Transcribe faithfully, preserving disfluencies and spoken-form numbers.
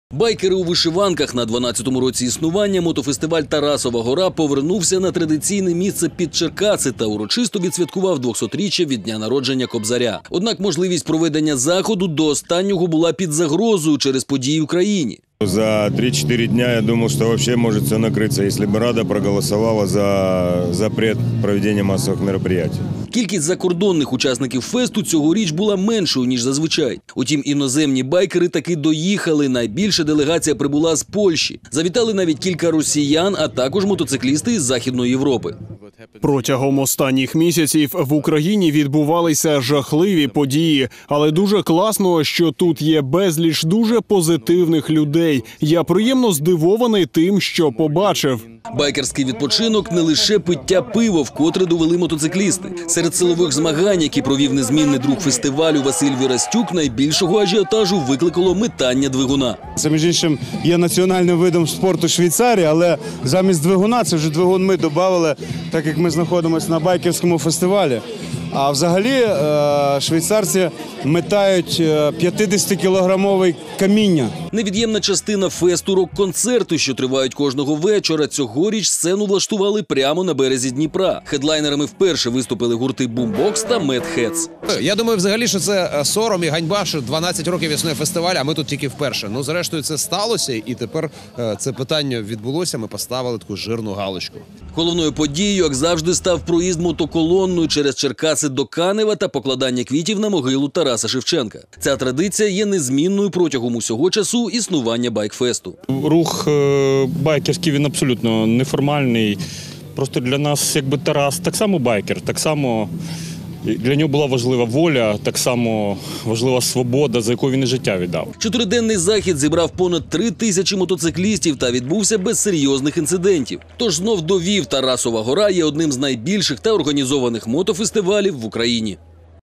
Байкери у вишиванках. На дванадцятому році існування мотофестиваль «Тарасова гора» повернувся на традиційне місце під Черкаси та урочисто відсвяткував двохсотріччя від дня народження Кобзаря. Однак можливість проведення заходу до останнього була під загрозою через події в країні. За три-четыре дня, я думал, что вообще может все накрыться, если бы Рада проголосовала за запрет проведения массовых мероприятий. Кількість закордонних учасників фесту цьогоріч була меншою, ніж зазвичай. Утім, іноземні байкери таки доїхали. Найбільша делегація прибула з Польщі. Завітали навіть кілька росіян, а також мотоциклісти із Західної Європи. Протягом останніх місяців в Україні відбувалися жахливі події. Але дуже класно, що тут є безліч дуже позитивних людей. Я приємно здивований тим, що побачив. Байкерський відпочинок – не лише пиття пива, вкотре довели мотоциклісти. Серед силових змагань, які провів незмінний друг фестивалю Василь Вірастюк, найбільшого ажіотажу викликало метання двигуна. Це, між іншим, є національним видом спорту Швейцарії, але замість двигуна, це вже двигун ми додали, так як ми знаходимося на байкерському фестивалі. А взагалі швейцарці метають п'ятдесятикілограмове каміння. Невід'ємна частина фесту рок-концерту, що тривають кожного вечора. Цьогоріч сцену влаштували прямо на березі Дніпра. Хедлайнерами вперше виступили гурти Boombox та Mad Heads. Я думаю, взагалі, що це сором і ганьба, що дванадцять років існує фестиваль, а ми тут тільки вперше. Ну, зрештою, це сталося, і тепер це питання відбулося, ми поставили таку жирну галочку. Головною подією, як завжди, став проїзд мотоколонною через Черкаси до Канева та покладання квітів на могилу Тараса Шевченка. Ця традиція є незмінною протягом усього часу існування байкфесту. Рух байкерський, він абсолютно неформальний. Просто для нас, якби, Тарас так само байкер, так само для нього була важлива воля, так само важлива свобода, за яку він і життя віддав. Чотириденний захід зібрав понад три тисячі мотоциклістів та відбувся без серйозних інцидентів. Тож знов довів, Тарасова гора є одним з найбільших та організованих мотофестивалів в Україні.